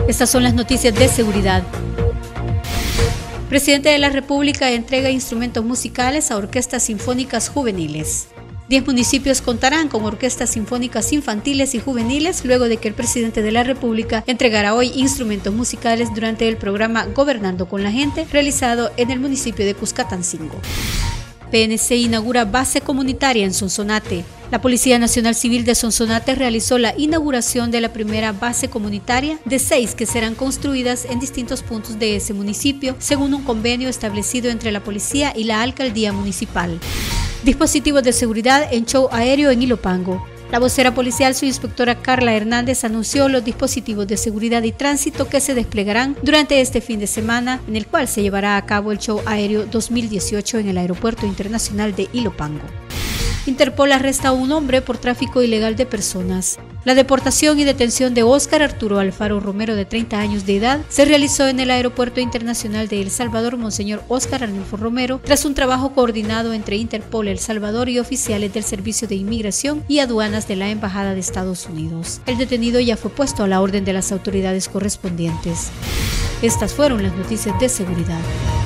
Estas son las noticias de seguridad. Presidente de la República entrega instrumentos musicales a orquestas sinfónicas juveniles. 10 municipios contarán con orquestas sinfónicas infantiles y juveniles luego de que el presidente de la República entregara hoy instrumentos musicales durante el programa Gobernando con la Gente, realizado en el municipio de Cuscatancingo. PNC inaugura base comunitaria en Sonsonate. La Policía Nacional Civil de Sonsonate realizó la inauguración de la primera base comunitaria de 6 que serán construidas en distintos puntos de ese municipio, según un convenio establecido entre la policía y la alcaldía municipal. Dispositivos de seguridad en show aéreo en Ilopango. La vocera policial, subinspectora Carla Hernández, anunció los dispositivos de seguridad y tránsito que se desplegarán durante este fin de semana, en el cual se llevará a cabo el show aéreo 2018 en el Aeropuerto Internacional de Ilopango. Interpol arresta a un hombre por tráfico ilegal de personas. La deportación y detención de Óscar Arturo Alfaro Romero, de 30 años de edad, se realizó en el Aeropuerto Internacional de El Salvador Monseñor Óscar Arnulfo Romero, tras un trabajo coordinado entre Interpol El Salvador y oficiales del Servicio de Inmigración y Aduanas de la Embajada de Estados Unidos. El detenido ya fue puesto a la orden de las autoridades correspondientes. Estas fueron las noticias de seguridad.